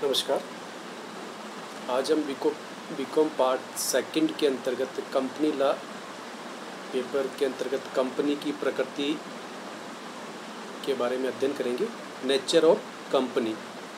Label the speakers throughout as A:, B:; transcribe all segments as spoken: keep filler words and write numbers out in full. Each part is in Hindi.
A: नमस्कार। आज हम बीको बीकॉम पार्ट सेकंड के अंतर्गत कंपनी लॉ पेपर के अंतर्गत कंपनी की प्रकृति के बारे में अध्ययन करेंगे। Nature of company.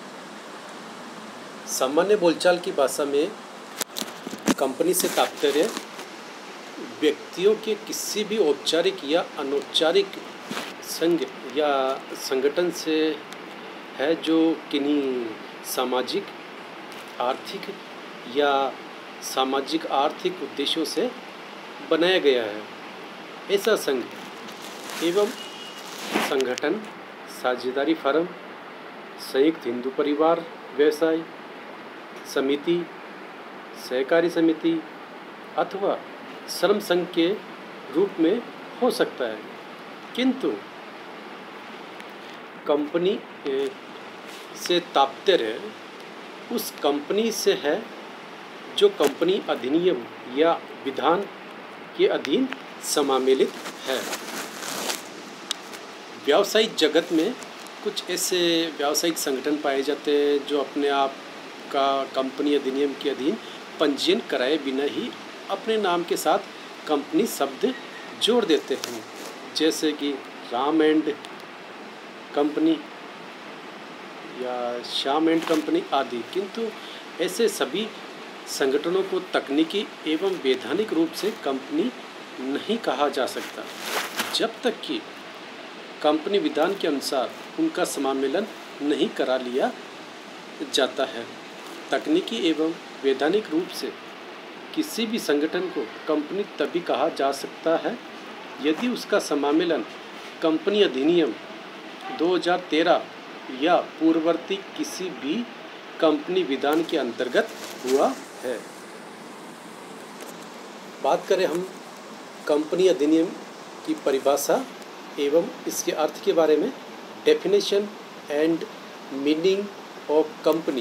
A: सामान्य बोलचाल की भाषा में कंपनी से तात्पर्य व्यक्तियों के किसी भी औपचारिक या अनौपचारिक संघ या संगठन से है जो किन्हीं सामाजिक, आर्थिक या सामाजिक आर्थिक उद्देश्यों से बनाया गया है। ऐसा संघ एवं संगठन साझेदारी फर्म, संयुक्त हिंदू परिवार व्यवसाय समिति, सहकारी समिति अथवा श्रम संघ के रूप में हो सकता है, किंतु कंपनी से तात्पर्य उस कंपनी से है जो कंपनी अधिनियम या विधान के अधीन समामेलित है। व्यावसायिक जगत में कुछ ऐसे व्यावसायिक संगठन पाए जाते हैं जो अपने आप का कंपनी अधिनियम के अधीन पंजीयन कराए बिना ही अपने नाम के साथ कंपनी शब्द जोड़ देते हैं, जैसे कि राम एंड कंपनी या श्याम एंड कंपनी आदि। किंतु ऐसे सभी संगठनों को तकनीकी एवं वैधानिक रूप से कंपनी नहीं कहा जा सकता जब तक कि कंपनी विधान के अनुसार उनका समामेलन नहीं करा लिया जाता है। तकनीकी एवं वैधानिक रूप से किसी भी संगठन को कंपनी तभी कहा जा सकता है यदि उसका समामेलन कंपनी अधिनियम दो हज़ार तेरह या पूर्ववर्ती किसी भी कंपनी विधान के अंतर्गत हुआ है। बात करें हम कंपनी अधिनियम की परिभाषा एवं इसके अर्थ के बारे में। Definition and meaning of company.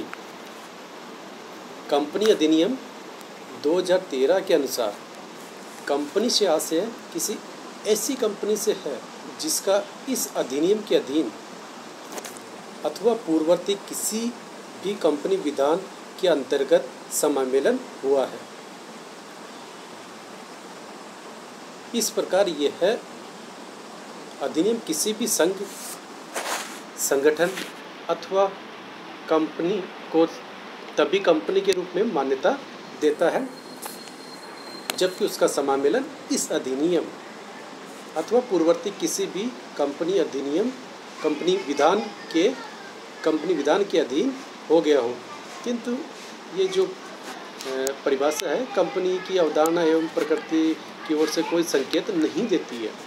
A: Company अधिनियम दो हज़ार तेरह के अनुसार कंपनी से आशय किसी ऐसी कंपनी से है जिसका इस अधिनियम के अधीन अथवा पूर्ववर्ती किसी भी कंपनी विधान के अंतर्गत समामेलन हुआ है। इस प्रकार यह है अधिनियम किसी भी संघ, संगठन अथवा कंपनी को तभी कंपनी के रूप में मान्यता देता है जबकि उसका समामेलन इस अधिनियम अथवा पूर्ववर्ती किसी भी कंपनी अधिनियम कंपनी विधान के कंपनी विधान के अधीन हो गया हो। किंतु ये जो परिभाषा है कंपनी की अवधारणा एवं प्रकृति की ओर से कोई संकेत नहीं देती है।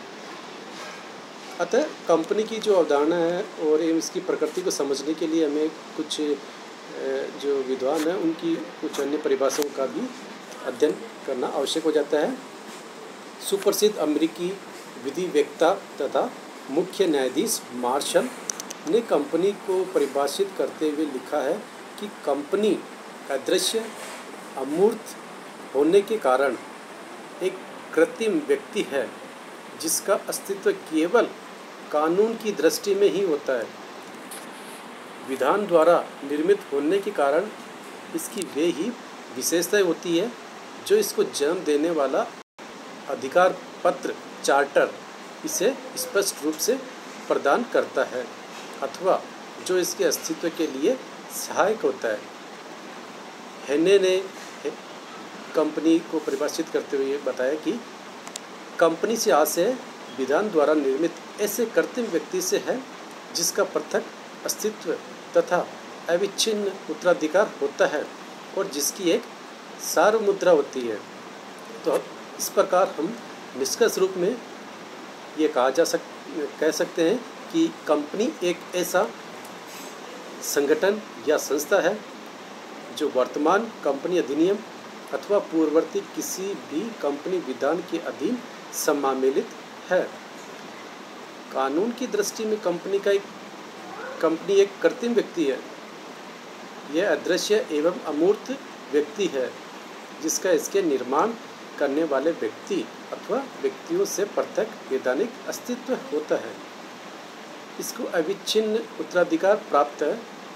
A: अतः कंपनी की जो अवधारणा है और एवं इसकी प्रकृति को समझने के लिए हमें कुछ जो विद्वान हैं उनकी कुछ अन्य परिभाषाओं का भी अध्ययन करना आवश्यक हो जाता है। सुप्रसिद्ध अमेरिकी विधिवेत्ता तथा मुख्य न्यायाधीश मार्शल ने कंपनी को परिभाषित करते हुए लिखा है कि कंपनी अदृश्य अमूर्त होने के कारण एक कृत्रिम व्यक्ति है जिसका अस्तित्व केवल कानून की दृष्टि में ही होता है। विधान द्वारा निर्मित होने के कारण इसकी वे ही विशेषताएं होती है जो इसको जन्म देने वाला अधिकार पत्र चार्टर इसे स्पष्ट रूप से प्रदान करता है अथवा जो इसके अस्तित्व के लिए सहायक होता है। हेने ने कंपनी को परिभाषित करते हुए बताया कि कंपनी से आशय विधान द्वारा निर्मित ऐसे कृत्रिम व्यक्ति से है जिसका पृथक अस्तित्व तथा अविच्छिन्न उत्तराधिकार होता है और जिसकी एक सार्वमुद्रा होती है। तो इस प्रकार हम निष्कर्ष रूप में ये कहा जा सक कह सकते हैं कि कंपनी एक ऐसा संगठन या संस्था है जो वर्तमान कंपनी अधिनियम अथवा पूर्ववर्ती किसी भी कंपनी विधान के अधीन समामेलित है। कानून की दृष्टि में कंपनी का एक कंपनी एक कृत्रिम व्यक्ति है। यह अदृश्य एवं अमूर्त व्यक्ति है जिसका इसके निर्माण करने वाले व्यक्ति अथवा व्यक्तियों से पृथक वैधानिक अस्तित्व होता है। इसको अविच्छिन्न उत्तराधिकार प्राप्त है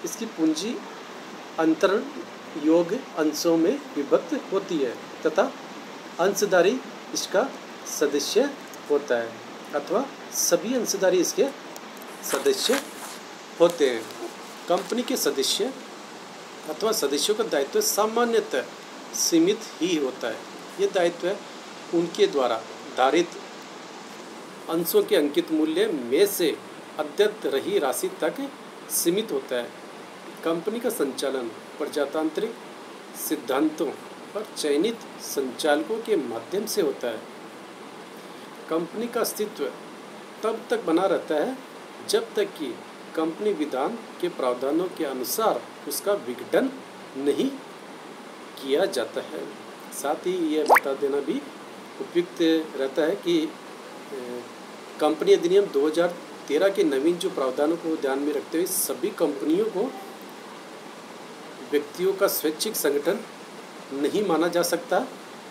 A: इसकी पूंजी अंतरण योग्य अंशों में विभक्त होती है तथा अंशधारी इसका सदस्य होता है अथवा सभी अंशधारी इसके सदस्य होते हैं। कंपनी के सदस्य अथवा सदस्यों का दायित्व सामान्यतः सीमित ही होता है। ये दायित्व उनके द्वारा धारित अंशों के अंकित मूल्य में से अद्यत रही राशि तक सीमित होता है। कंपनी का संचालन प्रजातांत्रिक सिद्धांतों और चयनित संचालकों के माध्यम से होता है। कंपनी का अस्तित्व तब तक बना रहता है जब तक कि कंपनी विधान के प्रावधानों के अनुसार उसका विघटन नहीं किया जाता है। साथ ही यह बता देना भी उपयुक्त रहता है कि कंपनी अधिनियम दो हज़ार तेरह के नवीन जो प्रावधानों को ध्यान में रखते हुए सभी कंपनियों को व्यक्तियों का स्वैच्छिक संगठन नहीं माना जा सकता।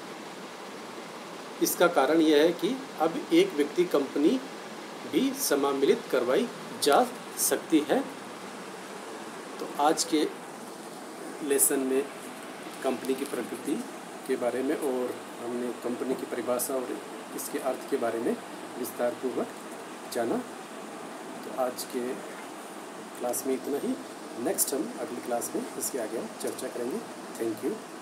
A: इसका कारण यह है कि अब एक व्यक्ति कंपनी भी सम्मिलित करवाई जा सकती है। तो आज के लेसन में कंपनी की प्रकृति के बारे में और हमने कंपनी की परिभाषा और इसके अर्थ के बारे में विस्तार पूर्वक जाना। तो आज के क्लास में इतना ही। नेक्स्ट हम अगली क्लास में इसके आगे हम चर्चा करेंगे। Thank you.